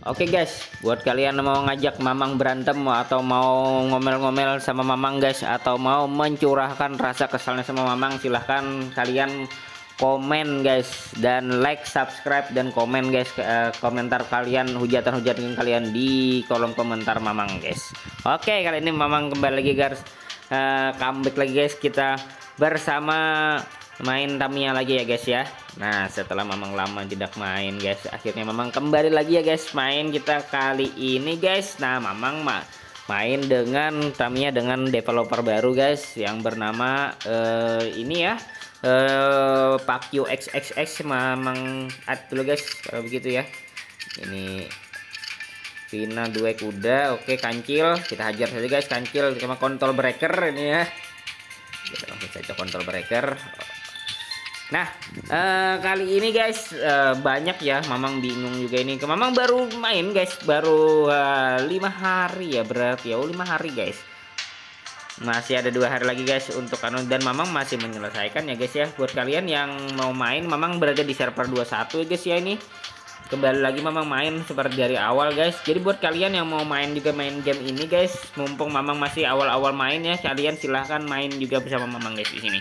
Oke guys, buat kalian yang mau ngajak Mamang berantem atau mau ngomel-ngomel sama Mamang guys, atau mau mencurahkan rasa kesalnya sama Mamang, silahkan kalian komen guys, dan like, subscribe, dan komen guys. Komentar kalian, hujatan-hujatan kalian di kolom komentar Mamang guys. Oke, kali ini Mamang kembali lagi guys, comeback lagi guys, kita bersama main Tamiya lagi ya guys ya. Nah, setelah Mamang lama tidak main guys, akhirnya Mamang kembali lagi ya guys main kita kali ini guys. Nah, Mamang main dengan Tamiya dengan developer baru guys yang bernama ini ya, Pakyu XXX. Mamang add dulu guys kalau begitu ya. Ini Vina 2 kuda. Oke, kancil kita hajar saja guys, kancil sama kontrol breaker ini ya. Kita langsung saja kontrol breaker. Nah, kali ini guys banyak ya, Mamang bingung juga ini. Mamang baru main guys, baru 5 hari ya berarti ya. 5 hari guys. Masih ada 2 hari lagi guys untuk dan Mamang masih menyelesaikan ya guys ya. Buat kalian yang mau main, Mamang berada di server 21 ya guys ya ini. Kembali lagi Mamang main seperti dari awal guys. Jadi buat kalian yang mau main juga main game ini guys, mumpung Mamang masih awal-awal main ya, kalian silahkan main juga bersama Mamang guys di sini.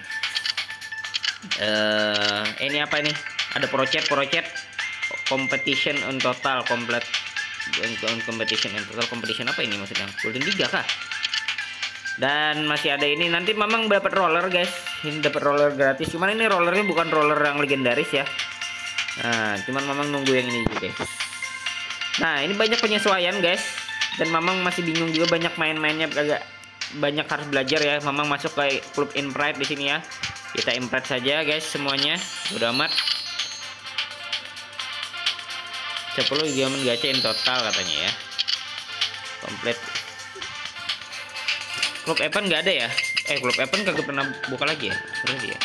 Ini apa ini? Ada project competition on total complete competition on total competition, apa ini maksudnya? Golden 3 kah? Dan masih ada ini, nanti Mamang dapat roller guys. Ini dapat roller gratis. Cuman ini rollernya bukan roller yang legendaris ya. Nah, cuman Mamang nunggu yang ini juga guys. Nah, ini banyak penyesuaian guys. Dan Mamang masih bingung juga, banyak main-mainnya, agak banyak harus belajar ya. Mamang masuk ke klub Impride di sini ya. Kita import saja guys semuanya, udah amat. 10 diamond gacha in total katanya ya. Komplit. Klub event nggak ada ya? Klub event kagak pernah buka lagi ya? Berarti ya.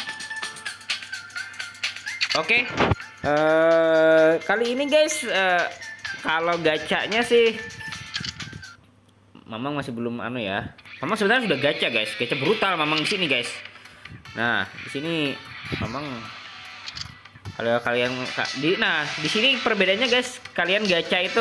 Oke. Kali ini guys, kalau gacanya sih Mamang masih belum ya. Mamang sebenarnya sudah gacha guys, gacha brutal Mamang di sini guys. Nah, di sini Mamang kalau kalian di sini perbedaannya guys, kalian gacha itu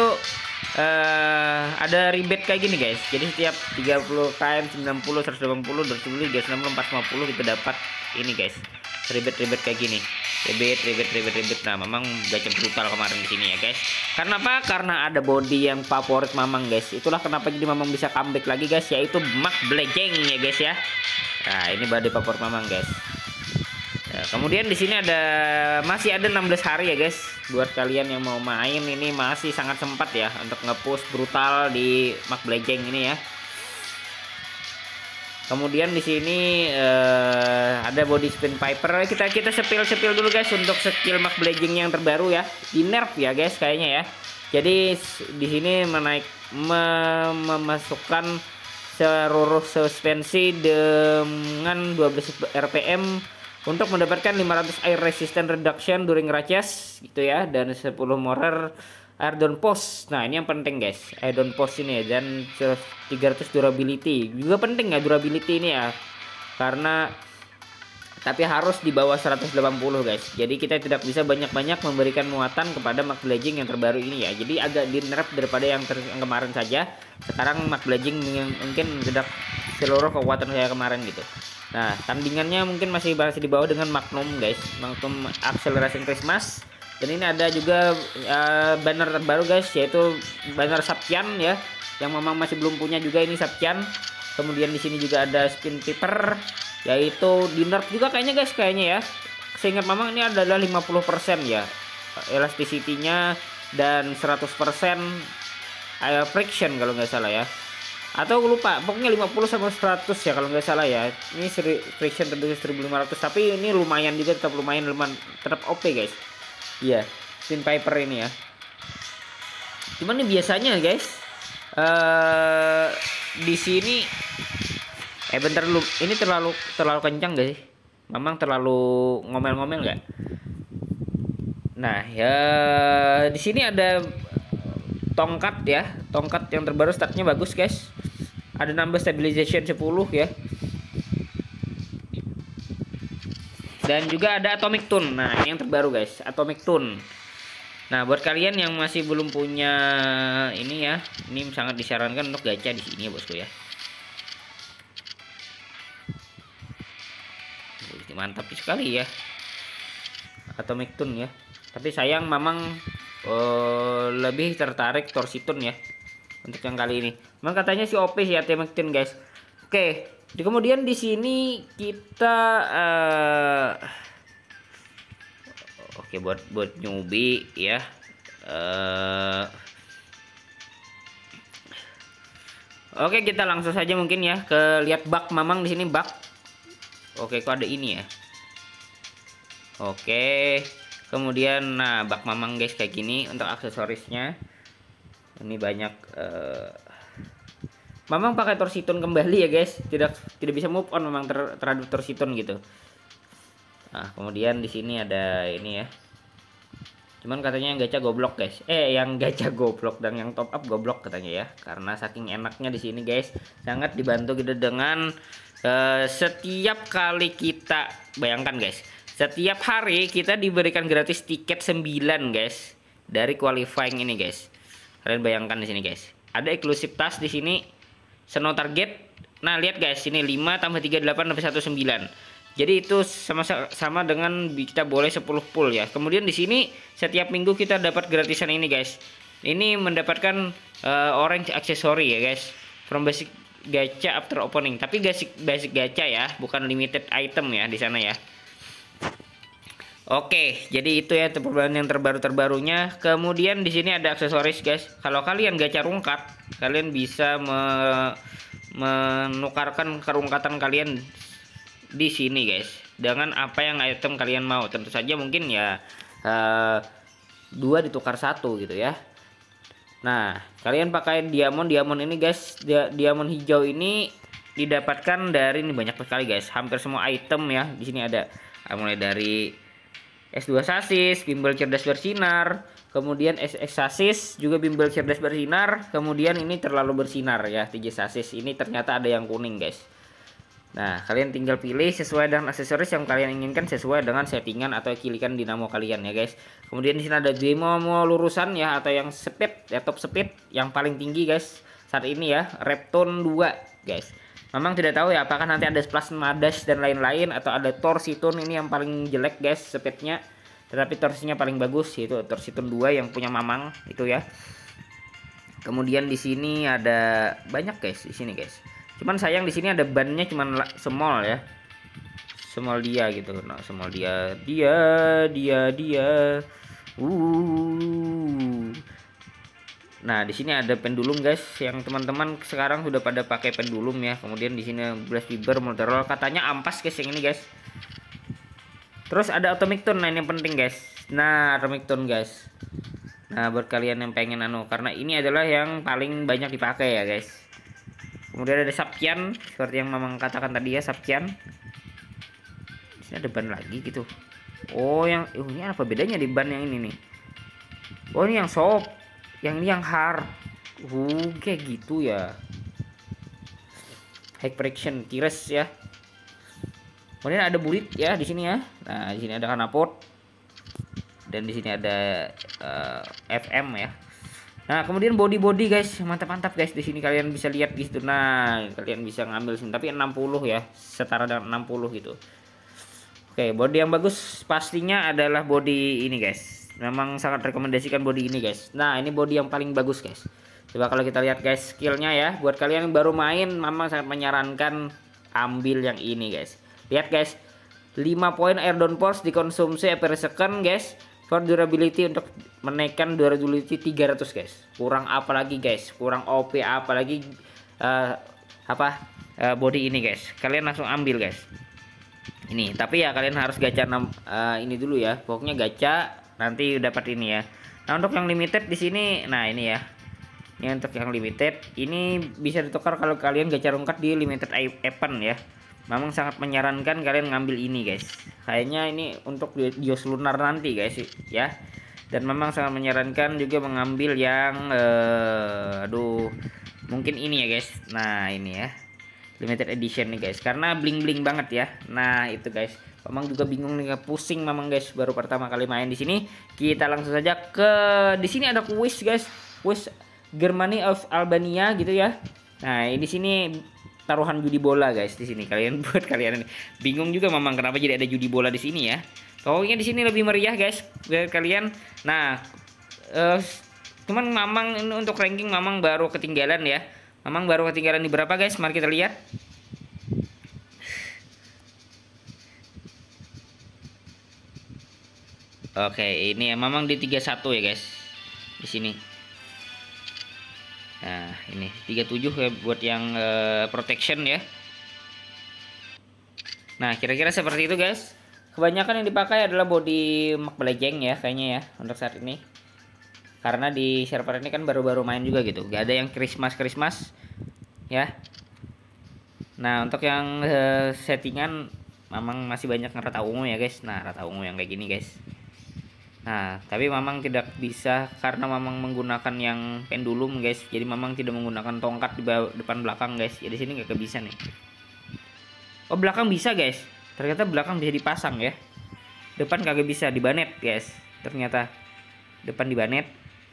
ada rebate kayak gini guys. Jadi setiap 30 km 90 180 270 360 450 kita dapat ini guys. Rebate kayak gini. Rebate. Nah, Mamang gacha brutal kemarin di sini ya guys. Karena apa? Karena ada body yang favorit Mamang guys. Itulah kenapa jadi Mamang bisa comeback lagi guys, yaitu Mak Blejeng ya guys ya. Nah, ini body favorit Mamang guys. Nah, kemudian di sini masih ada 16 hari ya guys. Buat kalian yang mau main, ini masih sangat sempat ya untuk nge-push brutal di Mak Blejeng ini ya. Kemudian di sini ada body spin Piper. Kita sepil dulu guys untuk skill Mak Blejeng yang terbaru ya. Di nerf ya guys kayaknya ya. Jadi di sini memasukkan seluruh suspensi dengan 12 rpm untuk mendapatkan 500 air resistance reduction during races gitu ya, dan 10 more air down post. Nah, ini yang penting guys, air down post ini ya, dan 300 durability juga penting ya, durability ini ya, karena tapi harus di bawah 180 guys. Jadi kita tidak bisa banyak-banyak memberikan muatan kepada Mak Blejeng yang terbaru ini ya. Jadi agak di nerf daripada yang kemarin saja. Sekarang Mak Blejeng mungkin tidak seluruh kekuatan saya kemarin gitu. Nah, tandingannya mungkin masih di bawah dengan Magnum guys. Magnum Acceleration Christmas. Dan ini ada juga banner terbaru guys, yaitu banner Saptian ya, yang Mamang masih belum punya juga ini Saptian. Kemudian di sini juga ada Spin Piper, yaitu di nerf juga kayaknya guys, ya. Seingat Mamang ini adalah 50% ya elasticity-nya, dan 100% friction kalau nggak salah ya. Atau lupa, pokoknya 50 sama 100 ya kalau nggak salah ya. Ini friction tertulis 1500, tapi ini lumayan juga, tetap tetap OP guys. Iya, Spin Piper ini ya. Cuman ini biasanya guys, di sini bentar dulu, ini terlalu kencang gak sih? Mamang terlalu ngomel-ngomel nggak? Nah ya, di sini ada tongkat ya, tongkat yang terbaru, statnya bagus guys. Ada nambah stabilization 10 ya. Dan juga ada Atomic Tune. Nah, ini yang terbaru guys, Atomic Tune. Nah, buat kalian yang masih belum punya ini ya, ini sangat disarankan untuk gacha di sini ya bosku ya. Mantap sekali ya, Atomic Tune ya. Tapi sayang Mamang lebih tertarik Torsitun ya untuk yang kali ini. Memang katanya si OP sih Atomic Tune guys. Oke, kemudian di sini kita oke buat newbie ya. Oke, kita langsung saja mungkin ya ke lihat bug Mamang di sini bug. Oke, kok ada ini ya. Oke, kemudian nah bug Mamang guys kayak gini untuk aksesorisnya. Ini banyak Mamang pakai Torsitun kembali ya guys. Tidak bisa move on memang terhadap Torsitun gitu. Nah, kemudian di sini ada ini ya. Cuman katanya yang gacha goblok guys. Yang gacha goblok dan yang top up goblok katanya ya. Karena saking enaknya di sini guys, sangat dibantu gitu dengan setiap kali kita bayangkan guys, setiap hari kita diberikan gratis tiket 9 guys dari qualifying ini guys. Kalian bayangkan di sini guys. Ada eksklusif task di sini, snow target. Nah, lihat guys, ini 5 tambah 38 tambah 19. Jadi itu sama dengan kita boleh 10 pull ya. Kemudian di sini setiap minggu kita dapat gratisan ini guys. Ini mendapatkan orange aksesori ya guys. From basic gacha after opening. Tapi basic gacha ya, bukan limited item ya di sana ya. Oke, jadi itu ya perubahan yang terbarunya. Kemudian di sini ada aksesoris guys. Kalau kalian gacha rungkat, kalian bisa menukarkan kerungkatan kalian di sini guys dengan apa yang item kalian mau. Tentu saja mungkin ya 2 ditukar 1 gitu ya. Nah, kalian pakai diamond ini guys. Diamond hijau ini didapatkan dari ini banyak sekali guys. Hampir semua item ya. Di sini ada mulai dari S2 sasis, bimbel cerdas bersinar, kemudian SX sasis juga bimbel cerdas bersinar, kemudian ini terlalu bersinar ya, 3 sasis. Ini ternyata ada yang kuning guys. Nah, kalian tinggal pilih sesuai dengan aksesoris yang kalian inginkan sesuai dengan settingan atau kilikan dinamo kalian ya guys. Kemudian di sini ada dinamo lurusan ya atau yang speed, ya top speed yang paling tinggi guys saat ini ya, Reptone 2 guys. Memang tidak tahu ya apakah nanti ada Plasma Dash dan lain-lain atau ada Torsitun ini yang paling jelek guys speednya. Tetapi torsinya paling bagus yaitu Torsitun 2 yang punya Mamang itu ya. Kemudian di sini ada banyak guys di sini guys. Cuman sayang di sini ada bannya cuman small ya. Small dia gitu. Nah, small dia. Nah, di sini ada pendulum guys yang teman-teman sekarang sudah pada pakai pendulum ya. Kemudian di sini blast fiber multirol katanya ampas guys yang ini guys. Terus ada Atomic Tune, nah ini yang penting guys. Nah, Atomic Tune guys. Nah, buat kalian yang pengen karena ini adalah yang paling banyak dipakai ya guys. Kemudian ada Sapkian seperti yang Mamang katakan tadi ya, Sapkian. Di sini ada ban lagi gitu. Oh, yang ini apa bedanya di ban yang ini nih? Oh, ini yang soft. Yang ini yang hard. Kayak gitu ya. High friction Kires ya. Kemudian ada bulit ya di sini ya. Nah, di sini ada kanapot. Dan di sini ada FM ya. Nah, kemudian body guys, mantap guys. Di sini kalian bisa lihat di situ. Nah, kalian bisa ngambil sini tapi 60 ya, setara dengan 60 gitu. Oke, body yang bagus pastinya adalah body ini guys. Memang sangat rekomendasikan body ini guys. Nah, ini body yang paling bagus guys. Coba kalau kita lihat guys skillnya ya. Buat kalian yang baru main, Mama sangat menyarankan ambil yang ini guys. Lihat guys, 5 poin air downforce dikonsumsi per second guys. For durability untuk menaikkan durability 300 guys. Kurang apa lagi guys? Kurang OP apalagi body ini guys. Kalian langsung ambil guys. Ini, tapi ya kalian harus gacha ini dulu ya. Pokoknya gacha nanti dapat ini ya. Nah, untuk yang limited di sini, nah ini ya. Ini untuk yang limited, ini bisa ditukar kalau kalian gacha rungkat di limited event ya. Memang sangat menyarankan kalian ngambil ini guys. Kayaknya ini untuk Dios Lunar nanti guys ya. Dan memang sangat menyarankan juga mengambil yang mungkin ini ya guys. Nah, ini ya. Limited edition nih guys. Karena bling-bling banget ya. Nah, itu guys. Mamang juga bingung nih, pusing Mamang guys, baru pertama kali main di sini. Kita langsung saja ke di sini ada kuis guys. Kuis Germany of Albania gitu ya. Nah, di sini taruhan judi bola guys di sini. Kalian buat kalian ini bingung juga Mamang kenapa jadi ada judi bola di sini ya. Pokoknya di sini lebih meriah guys buat kalian. Nah, cuman Mamang untuk ranking Mamang baru ketinggalan ya. Mamang baru ketinggalan di berapa guys? Mari kita lihat. Oke, ini Mamang di 31 ya guys. Di sini. Nah, ini 37 ya buat yang protection ya. Nah, kira-kira seperti itu guys. Kebanyakan yang dipakai adalah body Mobile ya kayaknya ya untuk saat ini. Karena di server ini kan baru-baru main juga gitu. Gak ada yang Christmas ya. Nah, untuk yang settingan Mamang masih banyak rata ungu ya guys. Nah, rata ungu yang kayak gini guys. Nah, tapi Mamang tidak bisa karena Mamang menggunakan yang pendulum guys. Jadi Mamang tidak menggunakan tongkat di depan belakang guys. Jadi sini nggak bisa nih. Oh, belakang bisa guys. Ternyata belakang bisa dipasang ya. Depan kagak bisa, di banet guys. Ternyata depan di banet.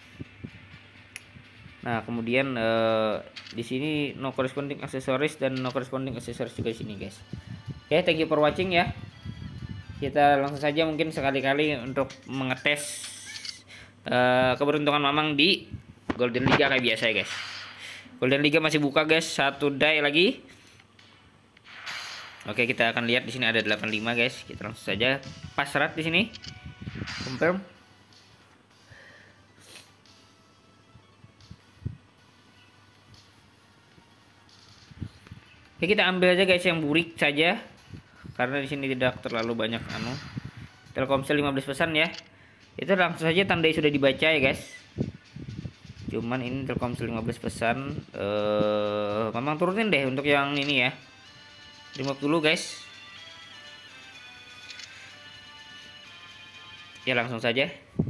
Nah, kemudian di sini no corresponding accessories dan no corresponding accessories juga di sini guys. Oke, thank you for watching ya. Kita langsung saja mungkin sekali-kali untuk mengetes keberuntungan Mamang di Golden Liga kayak biasa ya guys. Golden Liga masih buka guys, 1 die lagi. Oke, kita akan lihat di sini ada 85 guys. Kita langsung saja pas serat di sini. Confirm. Oke, kita ambil aja guys yang burik saja. Karena di sini tidak terlalu banyak Telkomsel 15 pesan ya. Itu langsung saja tandai sudah dibaca ya guys. Cuman ini Telkomsel 15 pesan Mamang turunin deh untuk yang ini ya. Remote dulu guys. Ya langsung saja.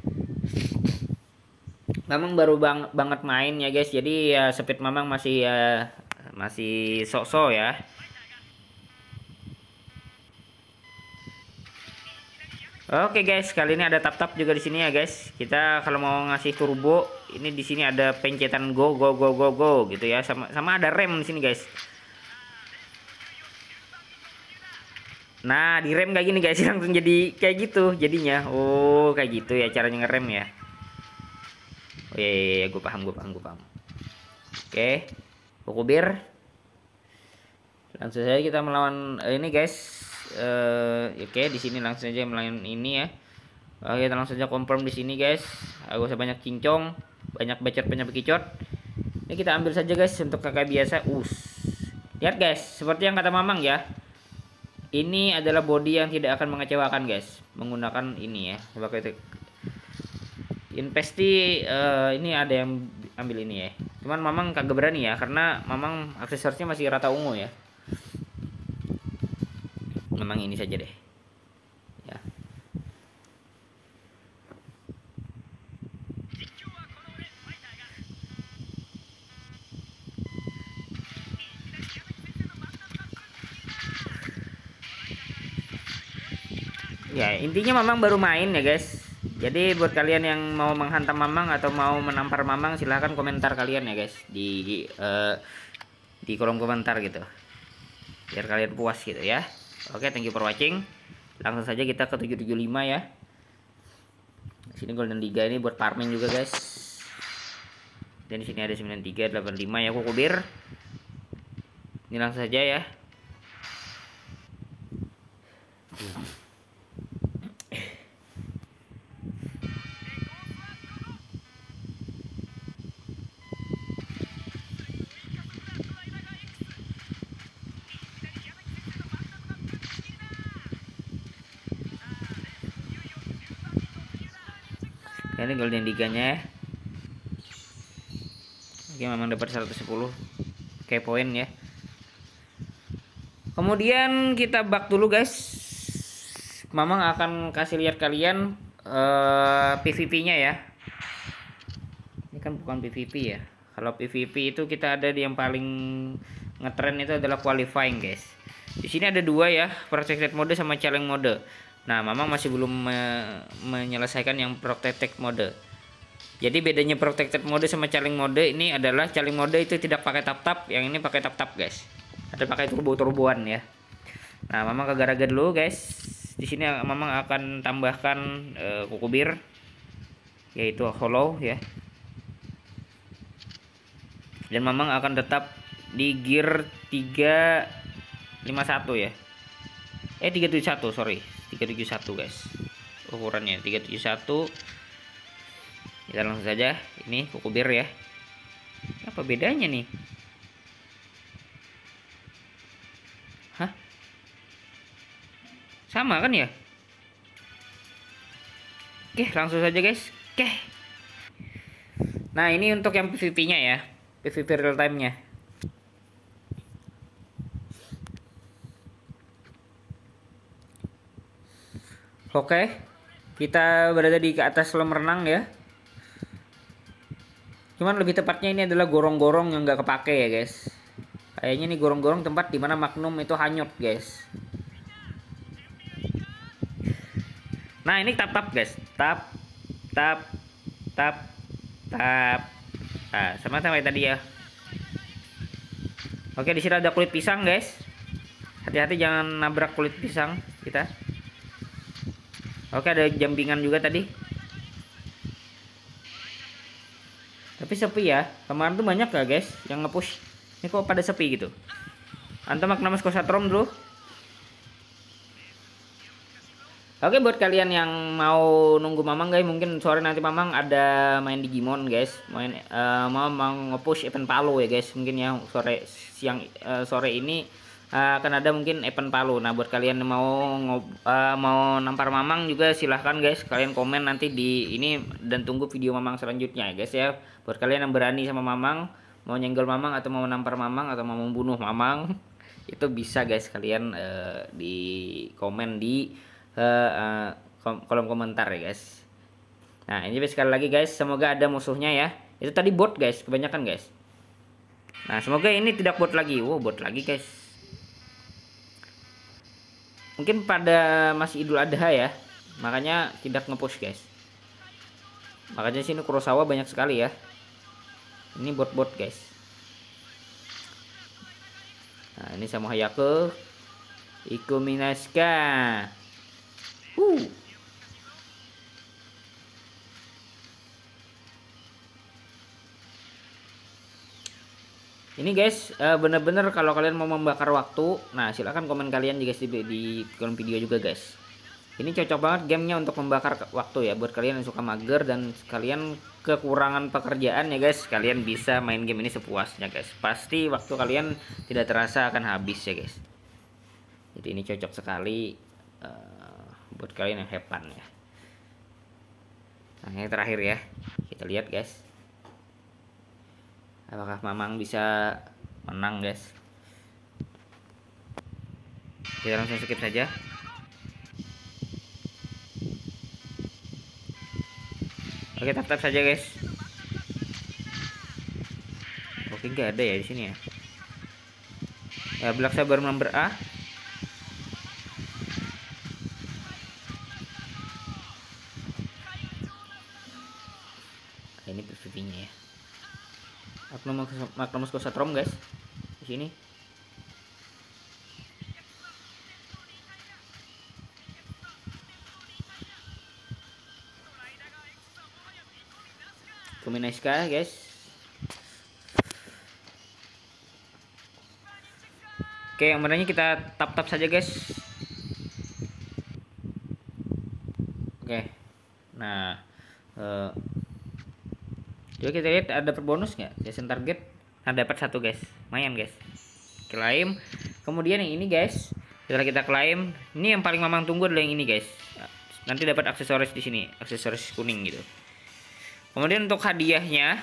Mamang baru banget main ya guys. Jadi ya speed Mamang masih masih sok-sok ya. Oke guys, kali ini ada tap-tap juga di sini ya guys. Kita kalau mau ngasih turbo, ini di sini ada pencetan go gitu ya. Sama ada rem di sini guys. Nah, di rem kayak gini guys, langsung jadi kayak gitu jadinya. Oh, kayak gitu ya caranya ngerem ya. Oh iya, gue paham. Oke, Kokubir. Langsung saja kita melawan ini guys. Oke, di sini langsung saja melawan ini ya. Kita langsung saja confirm di sini guys. Agak usah banyak cincong, banyak bekicot. Ini kita ambil saja guys untuk kakak biasa. Lihat guys, seperti yang kata Mamang ya. Ini adalah body yang tidak akan mengecewakan guys. Menggunakan ini ya. Coba kita investi ini ada yang ambil ini ya. Cuman Mamang kagak berani ya karena Mamang aksesorisnya masih rata ungu ya. Memang ini saja deh ya. Ya intinya Mamang baru main ya guys. Jadi buat kalian yang mau menghantam Mamang atau mau menampar Mamang, silahkan komentar kalian ya guys di kolom komentar gitu biar kalian puas gitu ya. Oke, thank you for watching. Langsung saja kita ke 775 ya. Di sini Golden Liga ini buat farming juga, guys. Dan di sini ada 9385 ya, Kokubir. Ini langsung saja ya. Ini Golden Liganya ya. Oke, memang dapat 110 kayak poin ya. Kemudian kita bak dulu guys. Mamang akan kasih lihat kalian PVP-nya ya. Ini kan bukan PVP ya. Kalau PVP itu kita ada di yang paling ngetren itu adalah qualifying guys. Di sini ada dua ya, protected mode sama challenge mode. Nah, Mamang masih belum menyelesaikan yang protected mode. Jadi bedanya protected mode sama challenge mode ini adalah challenge mode itu tidak pakai tap-tap, yang ini pakai tap-tap, guys. Ada pakai turbo-turboan ya. Nah, Mamang ke garaga dulu, guys. Di sini Mamang akan tambahkan kuku bir, yaitu hollow ya. Dan Mamang akan tetap di gear 351 ya. 371, sorry. 371, guys. Ukurannya 371. Kita langsung saja, ini kuku bir ya. Apa bedanya nih? Hah? Sama kan ya? Oke, langsung saja guys. Oke. Nah, ini untuk yang PVP-nya ya. PVP real time-nya. Oke. Kita berada di ke atas kolam renang ya. Cuman lebih tepatnya ini adalah gorong-gorong yang nggak kepake ya guys. Kayaknya ini gorong-gorong tempat dimana Magnum itu hanyut guys. Nah, ini tap-tap guys. Tap, tap, tap, tap. Nah, sama kayak tadi ya. Oke, di sini ada kulit pisang guys. Hati-hati jangan nabrak kulit pisang kita. Oke, ada jampingan juga tadi. Tapi sepi ya. Kemarin tuh banyak gak guys yang nge-push. Ini kok pada sepi gitu. Antum Magnum Skosatrom dulu. Oke, buat kalian yang mau nunggu Mamang guys, mungkin sore nanti Mamang ada main Digimon guys. Mau nge-push event Palu ya guys. Mungkin ya sore ini akan ada mungkin event Palu. Nah, buat kalian yang mau nampar Mamang juga silahkan guys. Kalian komen nanti di ini dan tunggu video Mamang selanjutnya ya guys ya. Buat kalian yang berani sama Mamang, mau nyenggol Mamang atau mau nampar Mamang atau mau membunuh Mamang, itu bisa guys kalian di komen di kolom komentar ya guys. Nah, ini sekali lagi guys, semoga ada musuhnya ya. Itu tadi bot guys, kebanyakan guys. Nah, semoga ini tidak bot lagi. Wow, bot lagi guys. Mungkin pada masih Idul Adha ya, makanya tidak nge-push guys. Makanya sini Kurosawa banyak sekali ya. Ini bot-bot guys. Nah, ini sama Hayako Ikuminaska. Ini guys, bener-bener kalau kalian mau membakar waktu, nah silahkan komen kalian juga di kolom video juga guys. Ini cocok banget gamenya untuk membakar waktu ya, buat kalian yang suka mager dan kalian kekurangan pekerjaan ya guys, kalian bisa main game ini sepuasnya guys. Pasti waktu kalian tidak terasa akan habis ya guys. Jadi ini cocok sekali buat kalian yang hepan ya. Nah, yang terakhir ya, kita lihat guys. Apakah Mamang bisa menang guys? Kita langsung skip saja. Oke, tap-tap saja guys. Oke, nggak ada ya di sini ya. Ya, Black Saber number A. Ini PVP-nya ya. Magnum Skosatrom guys. Di sini. Kuminaiska guys. Oke, yang benarnya kita tap-tap saja guys. Oke. Nah, coba kita lihat ada bonus nggak? Jason target. Nah, dapat satu guys. Lumayan guys. Klaim. Kemudian yang ini guys. Setelah kita klaim, ini yang paling Mamang tunggu adalah yang ini guys. Nanti dapat aksesoris di sini, aksesoris kuning gitu. Kemudian untuk hadiahnya,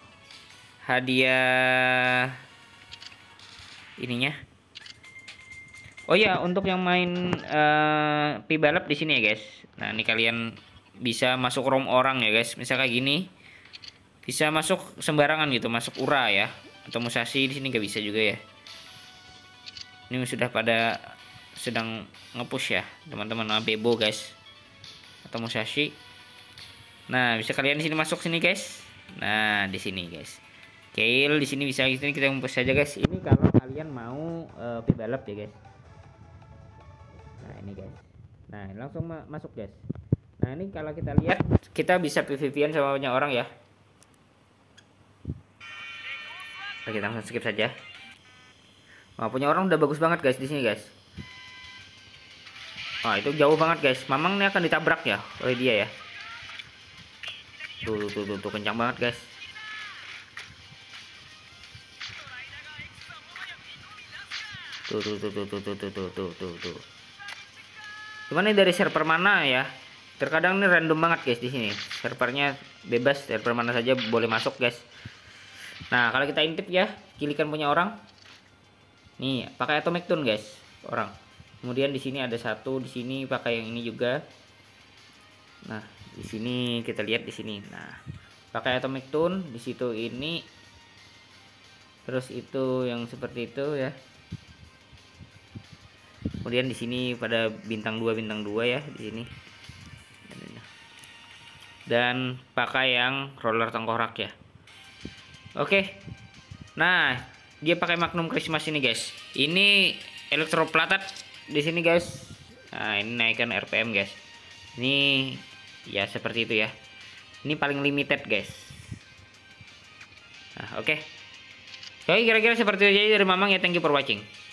hadiah ininya. Oh ya, untuk yang main pibalap di sini ya guys. Nah, ini kalian bisa masuk room orang ya guys. Misal kayak gini, bisa masuk sembarangan gitu, masuk Ura ya, atau Musashi di sini nggak bisa juga ya. Ini sudah pada sedang ngepush ya teman-teman. Bebo guys atau Musashi. Nah, bisa kalian di sini masuk sini guys. Nah, di sini guys. Kail di sini bisa, di sini kita ngepush saja guys. Ini kalau kalian mau balap ya guys. Nah, ini guys. Nah, langsung masuk guys. Nah, ini kalau kita lihat kita bisa PVP-an sama banyak orang ya. Nah, kita langsung skip saja. Wah, punya orang udah bagus banget guys di sini guys. Wah, itu jauh banget guys. Mamang ini akan ditabrak ya oleh dia ya. Tuh kencang banget guys. Tuh. Cuman ini dari server mana ya? Terkadang ini random banget guys di sini. Servernya bebas, server mana saja boleh masuk guys. Nah, kalau kita intip ya, kilikan punya orang. Nih, pakai atomic tune guys, orang. Kemudian di sini ada satu, di sini pakai yang ini juga. Nah, di sini kita lihat di sini. Nah, pakai atomic tune di situ ini. Terus itu yang seperti itu ya. Kemudian di sini pada bintang 2 ya di sini. Dan pakai yang roller tengkorak ya. Oke. Nah, dia pakai Magnum Christmas ini guys. Ini elektroplatet di sini guys. Nah, ini naikkan RPM guys. Ini ya seperti itu ya. Ini paling limited guys. Nah, oke. Oke, kira-kira seperti itu aja dari Mamang ya. Thank you for watching.